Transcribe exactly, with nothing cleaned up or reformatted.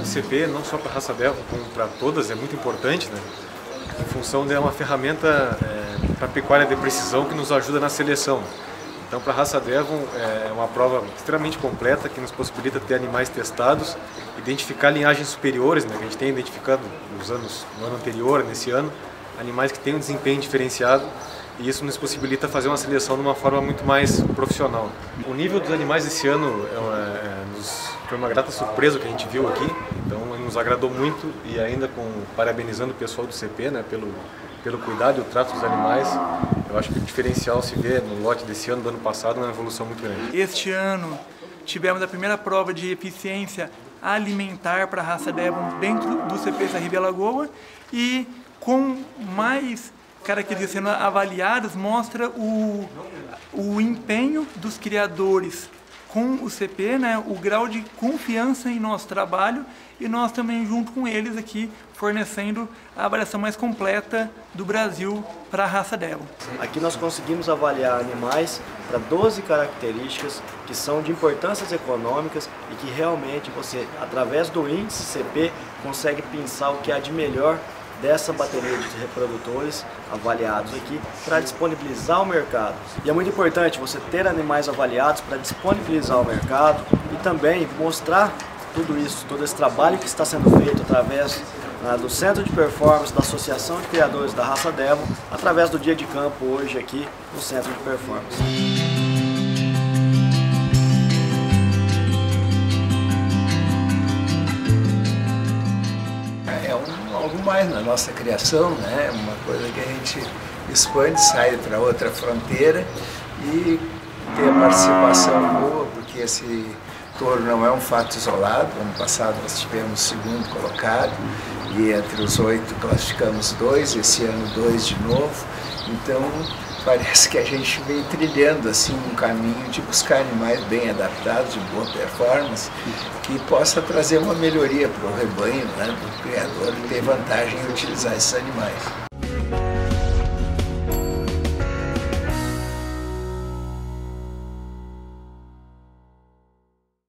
do C P, não só para a raça Devon, como para todas, é muito importante, né? Em função de uma ferramenta é, para pecuária de precisão que nos ajuda na seleção. Então, para a raça Devon é uma prova extremamente completa que nos possibilita ter animais testados, identificar linhagens superiores, né, que a gente tem identificado nos anos, no ano anterior, nesse ano, animais que têm um desempenho diferenciado, e isso nos possibilita fazer uma seleção de uma forma muito mais profissional. O nível dos animais esse ano é, é, nos, foi uma grata surpresa que a gente viu aqui, então nos agradou muito, e ainda com, parabenizando o pessoal do C P, né, pelo, pelo cuidado e o trato dos animais. Eu acho que o diferencial se vê no lote desse ano, do ano passado, uma evolução muito grande. Este ano tivemos a primeira prova de eficiência alimentar para a raça Devon dentro do C P Sarribe Alagoa, e com mais características sendo avaliadas, mostra o, o empenho dos criadores com o C P, né, o grau de confiança em nosso trabalho, e nós também junto com eles aqui fornecendo a avaliação mais completa do Brasil para a raça Devon. Aqui nós conseguimos avaliar animais para doze características que são de importâncias econômicas e que realmente você, através do índice C P, consegue pensar o que há de melhor dessa bateria de reprodutores avaliados aqui para disponibilizar o mercado. E é muito importante você ter animais avaliados para disponibilizar o mercado e também mostrar tudo isso, todo esse trabalho que está sendo feito através ah, do Centro de Performance, da Associação de Criadores da Raça Devon, através do dia de campo hoje aqui no Centro de Performance. Algo mais na nossa criação, né? Uma coisa que a gente expande, sai para outra fronteira e ter a participação boa, porque esse touro não é um fato isolado. Ano passado nós tivemos o segundo colocado e entre os oito classificamos dois, esse ano dois de novo. Então parece que a gente vem trilhando assim um caminho de buscar animais bem adaptados, de boa performance, que possa trazer uma melhoria para o rebanho, né, do criador, ter vantagem em utilizar esses animais.